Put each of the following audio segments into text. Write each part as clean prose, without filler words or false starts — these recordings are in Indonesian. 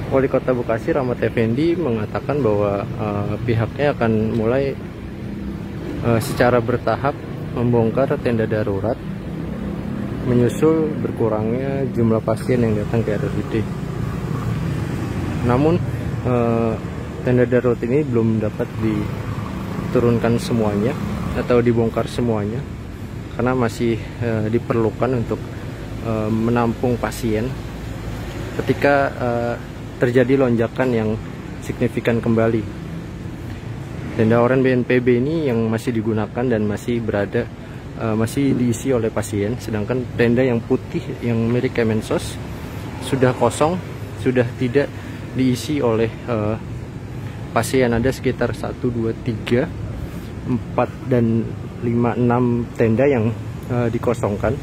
Wali Kota Bekasi Rahmat Effendi mengatakan bahwa pihaknya akan mulai secara bertahap membongkar tenda darurat menyusul berkurangnya jumlah pasien yang datang ke RSUD. Namun tenda darurat ini belum dapat diturunkan semuanya atau dibongkar semuanya karena masih diperlukan untuk menampung pasien ketika terjadi lonjakan yang signifikan kembali. Tenda oranye BNPB ini yang masih digunakan dan masih masih diisi oleh pasien, sedangkan tenda yang putih yang milik Kemensos sudah kosong, sudah tidak diisi oleh pasien. Ada sekitar 1, 2, 3, 4, dan 5, 6 tenda yang dikosongkan.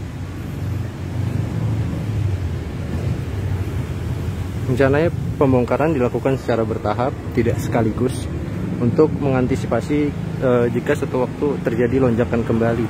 Rencananya pembongkaran dilakukan secara bertahap, tidak sekaligus, untuk mengantisipasi jika suatu waktu terjadi lonjakan kembali.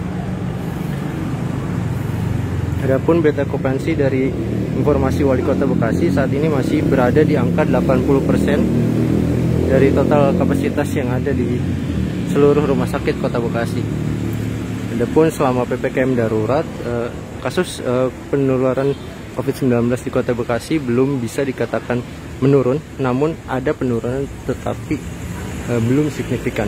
Adapun bed okupansi dari informasi Wali Kota Bekasi saat ini masih berada di angka 80% dari total kapasitas yang ada di seluruh rumah sakit Kota Bekasi. Adapun selama PPKM darurat, kasus penularan COVID-19 di Kota Bekasi belum bisa dikatakan menurun, namun ada penurunan tetapi belum signifikan.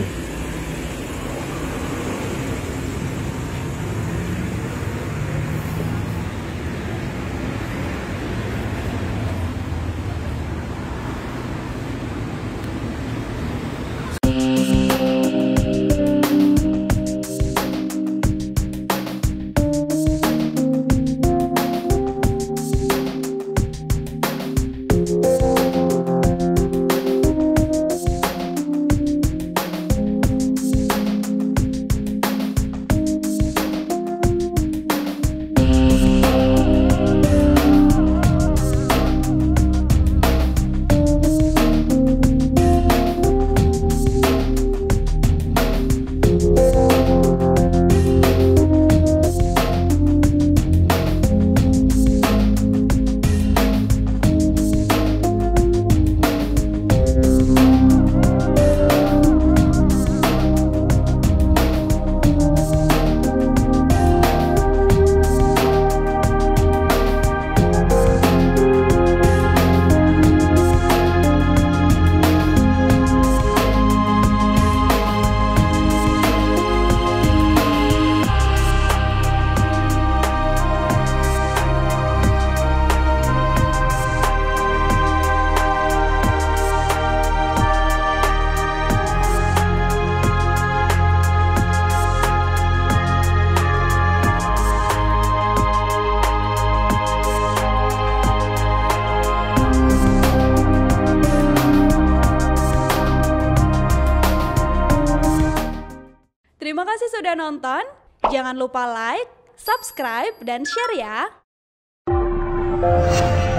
Terima kasih sudah nonton. Jangan lupa like, subscribe, dan share ya.